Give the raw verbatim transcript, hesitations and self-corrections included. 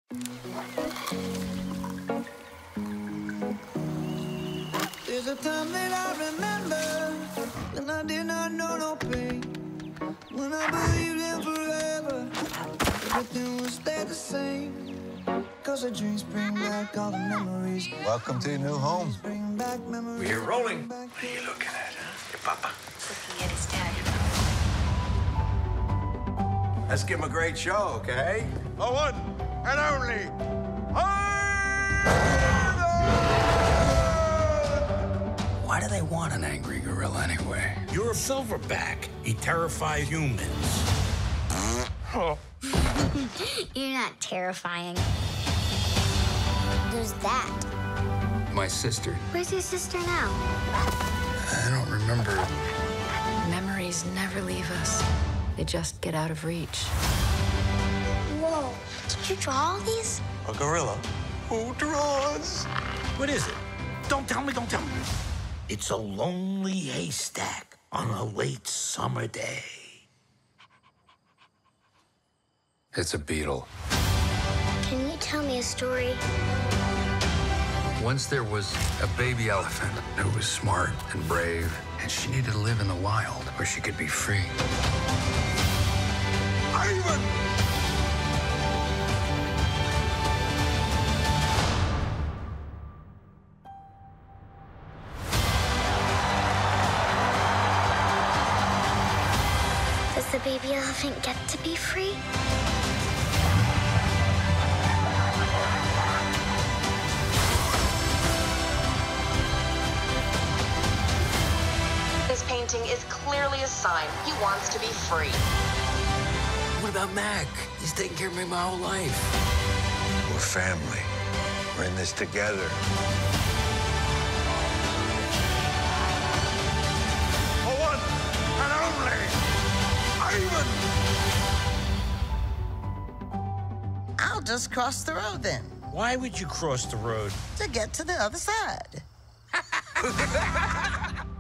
There's a time that I remember when I did not know no pain, when I believed in forever, everything would stay the same. Cause the dreams bring back all the memories. Welcome to your new home. Bring back memories. We're rolling. What are you looking at, huh? Your papa. Looking at his dad. Let's give him a great show, okay? The one and only. Why do they want an angry gorilla anyway? You're a silverback. He terrifies humans. You're not terrifying. Who's that? My sister. Where's your sister now? I don't remember. Memories never leave us. They just get out of reach. Whoa, did you draw all these? A gorilla. Who draws? What is it? Don't tell me, don't tell me. It's a lonely haystack on a late summer day. It's a beetle. Can you tell me a story? Once there was a baby elephant who was smart and brave, and she needed to live in the wild where she could be free. Ivan! Does the baby elephant get to be free? This painting is clearly a sign he wants to be free. What about Mac? He's taken care of me my whole life. We're family. We're in this together. The one and only. Ivan! I'll just cross the road then, Why would you cross the road? to get to the other side.